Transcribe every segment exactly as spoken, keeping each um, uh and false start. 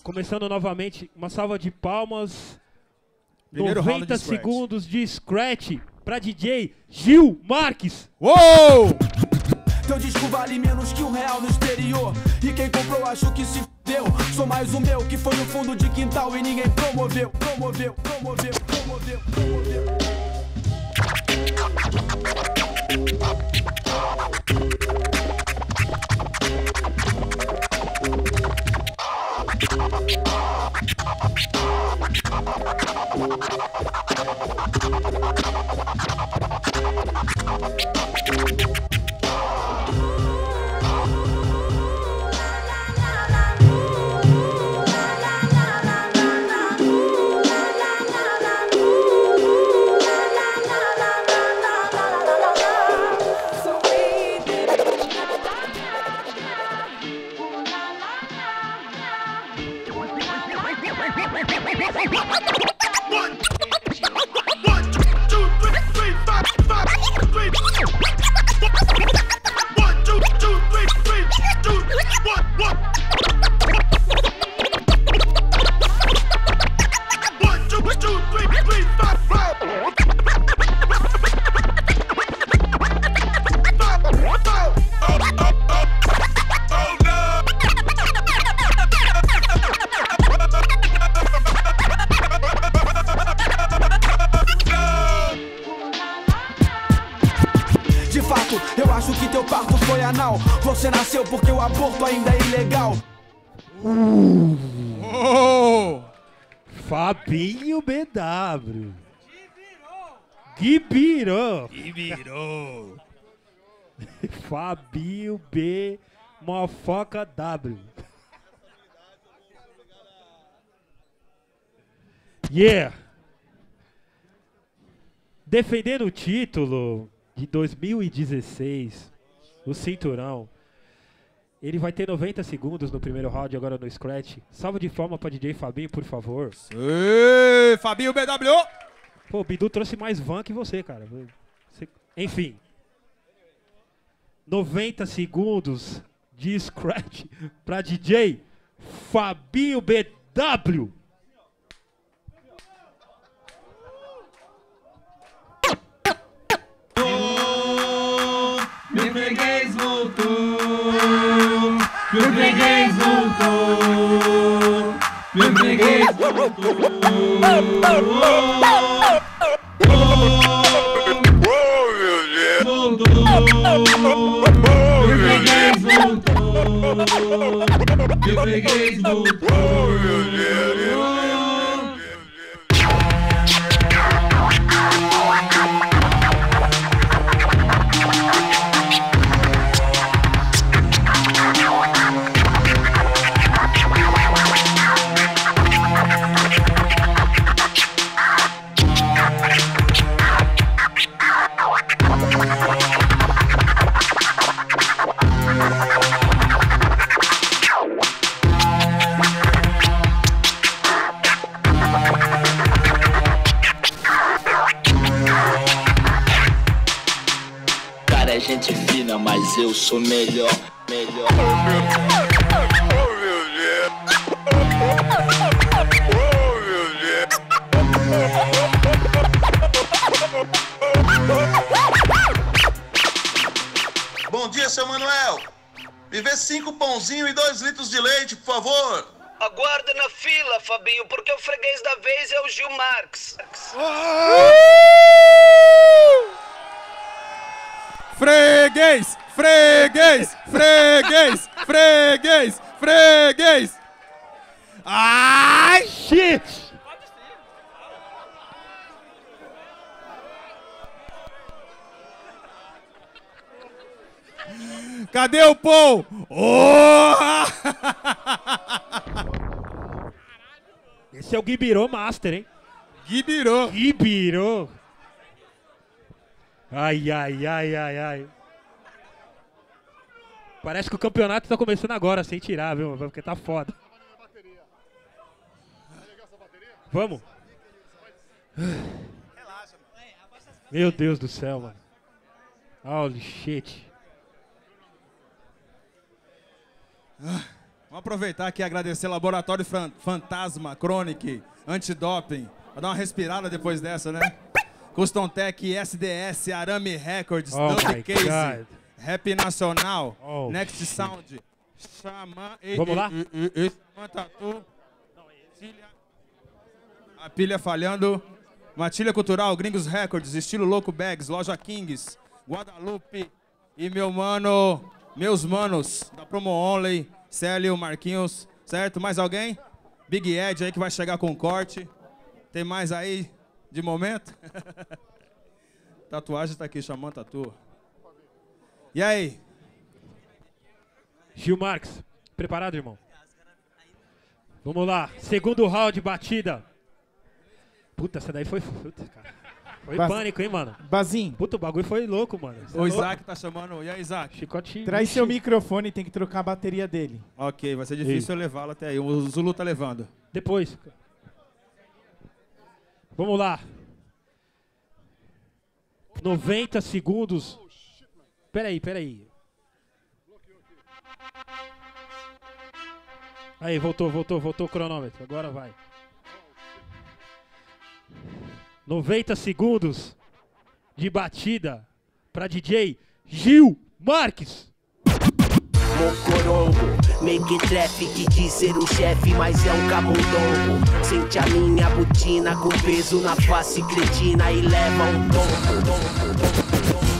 Começando novamente, uma salva de palmas. Primeiro noventa de segundos de scratch pra D J Gil Marques. Uou! Teu disco vale menos que um real no exterior. E quem comprou acho que se deu. Sou mais o meu que foi no fundo de quintal e ninguém promoveu, promoveu, promoveu, promoveu, promoveu. Eu acho que teu parto foi anal. Você nasceu porque o aborto ainda é ilegal. Uh. Oh. Fabinho B W. Gibirou. Gibirou. Fabinho B. Mofoca W. Yeah. Defendendo o título de dois mil e dezesseis, o cinturão, ele vai ter noventa segundos no primeiro round, agora no scratch. Salva de palmas pra D J Fabinho, por favor. Ei, Fabinho B W. Pô, o Bidu trouxe mais van que você, cara. Você... Enfim. noventa segundos de scratch pra D J Fabinho B W. Meu freguês voltou, meu freguês voltou, meu freguês voltou, voltou, meu freguês voltou, meu freguês voltou. Gente fina, mas eu sou melhor, melhor. Bom dia, seu Manuel. Me vê cinco pãozinhos e dois litros de leite, por favor. Aguarda na fila, Fabinho, porque o freguês da vez é o Gil Marques. Freguês, freguês, freguês, freguês, freguês. Ai, shit. Cadê o pão? Oh! Esse é o Gibirou Master, hein? Gibirou. Gibirou. Ai, ai, ai, ai, ai. Parece que o campeonato tá começando agora, sem tirar, viu? Porque tá foda. Vamos? Meu Deus do céu, mano. Holy shit. Vamos aproveitar aqui e agradecer ao Laboratório Fran- Fantasma, Chronic, Antidoping. Vai dar uma respirada depois dessa, né? Custom Tech, S D S, Arame Records, Oh Dub my Case, God. Rap Nacional, Oh, Next shit. Sound, Xamã... e- Vamos e- lá? e- e- e- Xamã Tatu, Pilha- A pilha falhando, Matilha Cultural, Gringos Records, Estilo Louco Bags, Loja Kings, Guadalupe e meu mano, meus manos da Promo Only, Célio, Marquinhos, certo? Mais alguém? Big Ed aí que vai chegar com corte. Tem mais aí de momento? Tatuagem tá aqui, chamando tatu. E aí? Gil Marques, preparado, irmão? Vamos lá, segundo round, batida. Puta, essa daí foi... Puta, cara. Foi Bas- pânico, hein, mano? Bazinho, Puta, o bagulho foi louco, mano. Cê é O louco. Isaac tá chamando. E aí, Isaac? Chicote... traz seu microfone, tem que trocar a bateria dele. Ok, vai ser difícil eu levá-lo até aí. O Zulu tá levando. Depois. Vamos lá. noventa segundos. Peraí, peraí. Aí, voltou, voltou, voltou o cronômetro. Agora vai. noventa segundos de batida pra D J Gil Marques. Mocorongo, make trap que diz ser o chefe, mas é um camundongo. Sente a minha botina com peso na face cretina e leva um tombo.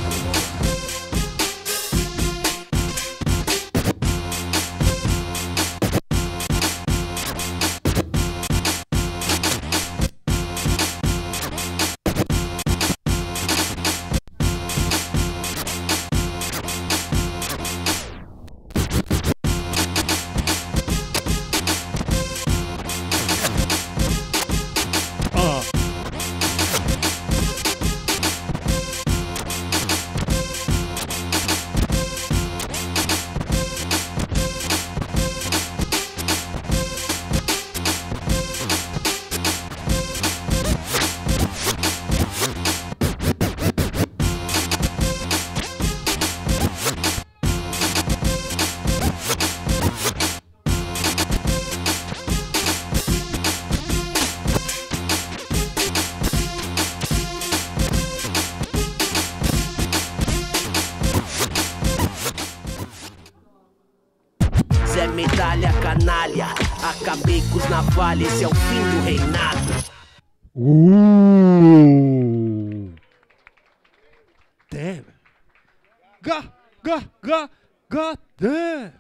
Ah. Zé Medalha Canalha, acabei com os navalha, esse é o fim do reinado. Uh. Damn. Ga, ga, ga, ga, damn.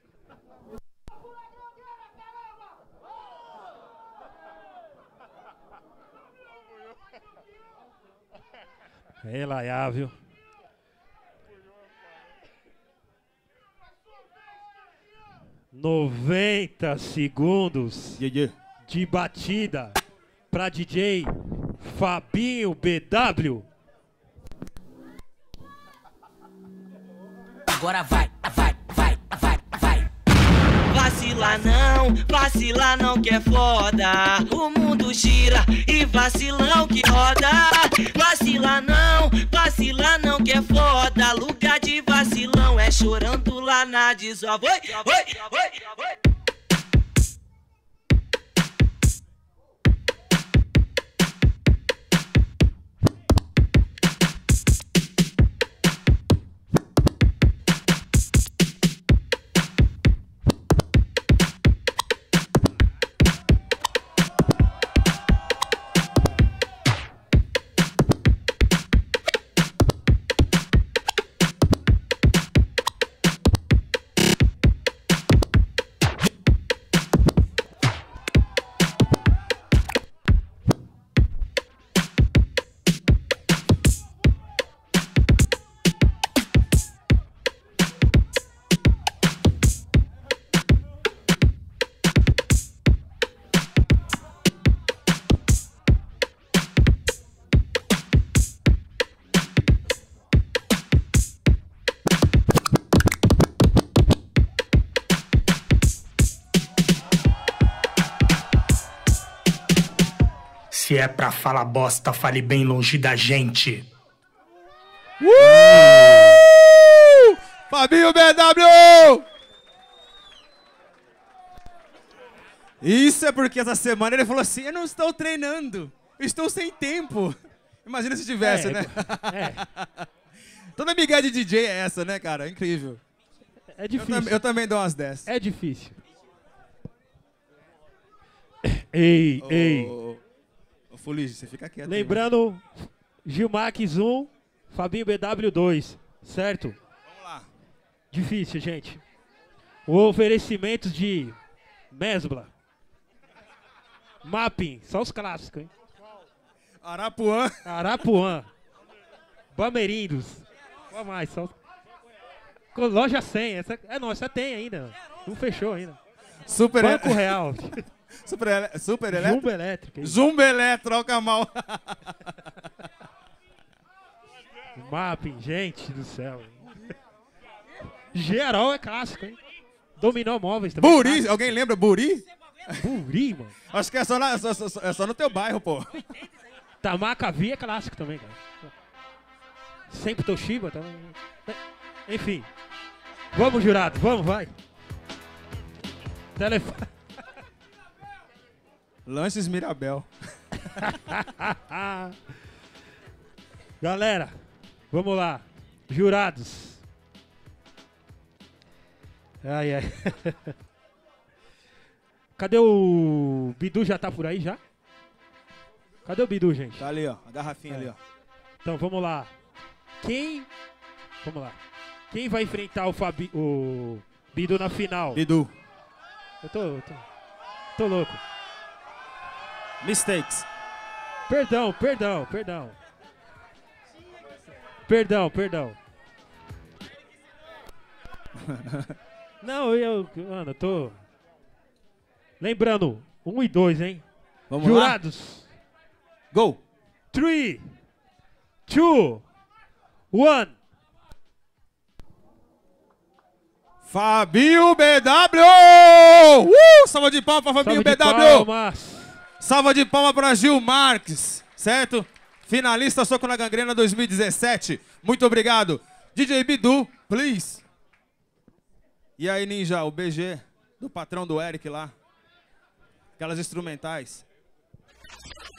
Relaiá, viu? noventa segundos Yeah, yeah. de batida pra D J Fabinho B W. Agora vai, vai, vai, vai, vai. Vacila não, vacila não que é foda. O mundo gira e vacilão que roda. Vacila não, vacila não que é foda. Lugar de vacilão é chorando lá na desova. Oi, oi, oi, oi. Se é pra falar bosta, fale bem longe da gente. Uh! Fabinho B W! Isso é porque essa semana ele falou assim, eu não estou treinando, eu estou sem tempo. Imagina se tivesse, É, né? É, Toda migué de D J é essa, né, cara? Incrível. é Eu, difícil. tam- eu também dou umas dessas. É difícil. Ei, Ô, ei. Ô, ô, Fulige, você fica quieto. aí, Lembrando, Gilmax um, Fabinho B W dois, certo? mano. Vamos lá. Difícil, gente. O oferecimento de Mesbla. Mapping, só os clássicos, hein? Arapuã. Arapuã. Bamerindos. Qual mais? Só... Com loja cem. Essa... É, não, essa tem ainda. Não fechou ainda. Super Banco Real. Super, ele... Super elétrico? Jumbo Elétrica. hein? Zumba Eletro, olha o Kamal. Mapping, gente do céu. hein? Geral é clássico, hein? Dominó Móveis também. Buri, clássico. alguém lembra Buri? Buri, mano. Acho que é só, na- é só, só- é só no teu bairro, pô. Tamacavi é clássico também, cara. Sempre Toshiba também. Enfim. Vamos, jurado, vamos, vai. Telefone. Lanches Mirabel. Galera, vamos lá. Jurados. Ai, ai. Cadê o Bidu? Já tá por aí já? Cadê o Bidu, gente? Tá ali, ó. A garrafinha É. ali, ó. Então, vamos lá. Quem... Vamos lá. Quem vai enfrentar o, Fabi... o Bidu na final? Bidu. Eu tô... eu tô... tô louco. Mistakes. Perdão, perdão, perdão. Perdão, perdão. Não, eu... Mano, eu tô... Lembrando, um e dois, hein? Vamos Jurados. lá. Go. Three, two, one. Fabinho B W! Uh! Salva de palmas pra Fabinho Salve de B W! palmas. Salva de palmas pra Gil Marques, certo? Finalista Soco na Gangrena dois mil e dezessete. Muito obrigado. D J Bidu, please. E aí, Ninja, o B G do patrão do Eric lá. Aquelas instrumentais.